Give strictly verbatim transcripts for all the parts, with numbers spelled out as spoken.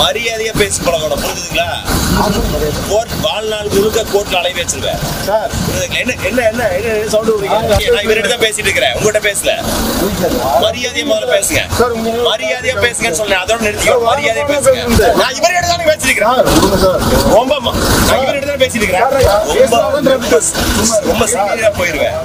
மரியாதையா பேசி பழகணும், புரிஞ்சுதுங்களா? கோர்ட் வாழ்நாள் முழுக்க கோர்ட்ல அலைய வச்சிருவேன். என்ன என்ன என்ன சவுண்ட் விடுறீங்க? நான் இவர்கிட்ட தான் பேசிட்டு இருக்கிறேன், உங்ககிட்ட பேசல. மரியாதையா முதல்ல பேசுங்க, மரியாதையா பேசுங்கன்னு சொன்னேன், அதோட நிறுத்திக்கோ. மரியாதையா பேசுங்க. நான் இவர்கிட்ட தான் பேசிருக்கிறேன், ரொம்ப நான் இவர்கிட்ட தான் பேசிட்டு இருக்கிறேன். ரொம்ப சீரியஸா போயிருவேன்.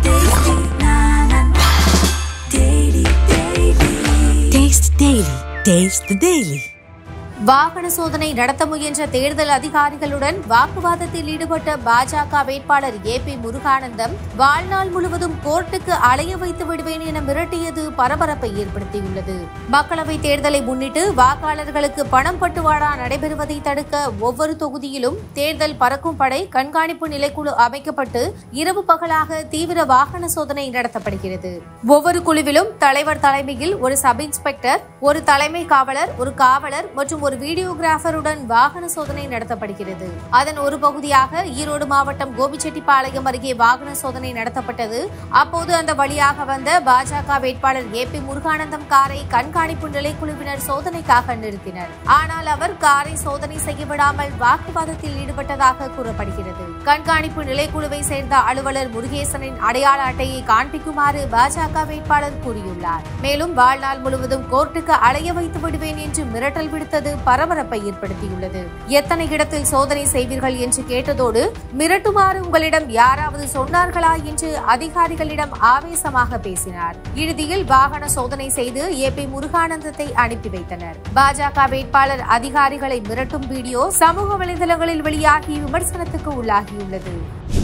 Taste the Daily. வாகன சோதனை நடத்த முயன்ற தேர்தல் அதிகாரிகளுடன் வாக்குவாதத்தில் ஈடுபட்ட பாஜக வேட்பாளர் ஏ பி முருகானந்தம் வாழ்நாள் முழுவதும் கோர்ட்டுக்கு அலைய வைத்து விடுவேன் என மிரட்டியது பரபரப்பை ஏற்படுத்தியுள்ளது. மக்களவைத் தேர்தலை முன்னிட்டு வாக்காளர்களுக்கு பணம் பட்டுவாடா நடைபெறுவதை தடுக்க ஒவ்வொரு தொகுதியிலும் தேர்தல் பறக்கும் படை கண்காணிப்பு நிலைக்குழு அமைக்கப்பட்டு இரவு பகலாக தீவிர வாகன சோதனை நடத்தப்படுகிறது. ஒவ்வொரு குழுவிலும் தலைவர் தலைமையில் ஒரு சப் இன்ஸ்பெக்டர், ஒரு தலைமை காவலர், ஒரு காவலர் மற்றும் ஒரு வீடியோகிராபருடன் வாகன சோதனை நடத்தப்படுகிறது. அதன் ஒரு பகுதியாக ஈரோடு மாவட்டம் கோபிச்செட்டிப்பாளையம் அருகே வாகன சோதனை நடத்தப்பட்டது. அப்போது அந்த வழியாக வந்த பாஜக வேட்பாளர் ஏ பி முருகானந்தம் காரை கண்காணிப்பு நிலைக்குழுவினர் சோதனைக்காக நிறுத்தினர். ஆனால் அவர் காரை சோதனை செய்ய விடாமல் வாக்குவாதத்தில் ஈடுபட்டதாக கூறப்படுகிறது. கண்காணிப்பு நிலைக்குழுவை சேர்ந்த அலுவலர் முருகேசனின் அடையாள அட்டையை காண்பிக்குமாறு பாஜக வேட்பாளர் கூறியுள்ளார். மேலும் வாழ்நாள் முழுவதும் கோர்ட்டுக்கு அலைய வைத்து விடுவேன் என்று மிரட்டல் விடுத்தது பரபரப்பை ஏற்படுத்தியுள்ளது. எத்தனை இடத்தில் சோதனை செய்வீர்கள் என்று கேட்டதோடு மிரட்டுமாறு உங்களிடம் யாராவது சொன்னார்களா என்று அதிகாரிகளிடம் ஆவேசமாக பேசினார். இறுதியில் வாகன சோதனை செய்து ஏ பி முருகானந்தத்தை அனுப்பி வைத்தனர். பாஜக வேட்பாளர் அதிகாரிகளை மிரட்டும் வீடியோ சமூக வலைதளங்களில் வெளியாகி விமர்சனத்துக்கு உள்ளாகியுள்ளது.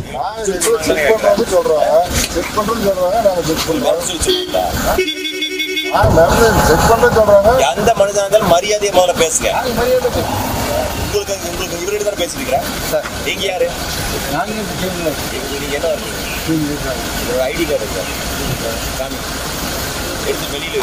எந்த மனிதனா இருந்தாலும் மரியாதையை முதல்ல பேசுங்க. உங்களுக்கு உங்களுக்கு இவர்கிட்ட தான் பேசிருக்கிறேன். நீங்க யாரு? நீங்க என்ன ஒரு ஐடி கார்டு சார் எடுத்து வெளியில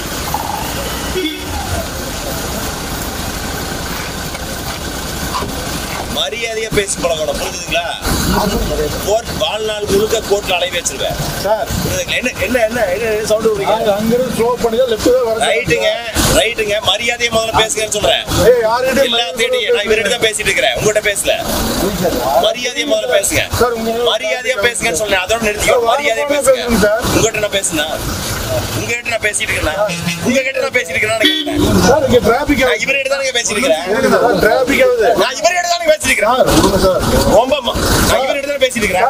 மரியாதையா பேசி பழகணும், புரிஞ்சுதுங்களா? கோர்ட் வாழ்நாள் முழுக்க கோர்ட்ல அலைய வச்சிருவேன். என்ன என்ன என்ன சவுண்ட் விடுறீங்க? ரைட்டுங்க ரைட்டுங்க மரியாதையை முதல்ல பேசுங்கன்னு சொல்றேன். எல்லாத்தையும் நான் இவர்கிட்ட தான் பேசிட்டு இருக்கிறேன், உங்ககிட்ட பேசல. மரியாதையை முதல்ல பேசுங்க, மரியாதையா பேசுங்கன்னு சொன்னேன், அதோட நிறுத்திக்கோ. மரியாதையா பேசுங்க. உங்ககிட்ட நான் பேசுனா உங்ககிட்ட நான் பேசிட்டு இருக்கேன், உங்ககிட்ட நான் பேசிட்டு இருக்கேன். இவர்கிட்ட தான் பேசிட்டு இருக்கிறேன், நான் இவர்கிட்ட தான் பேசிருக்கிறேன். ரொம்ப நான் இவர்கிட்ட தான் பேசிட்டு இருக்கிறேன்.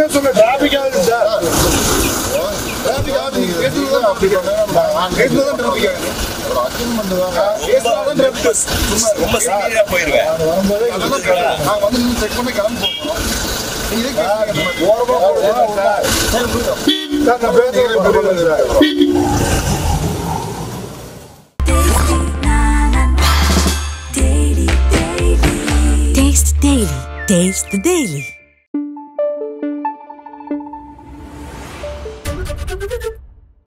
ரொம்ப சீரியஸா போயிருவேன். Taste the Daily. Taste the Daily.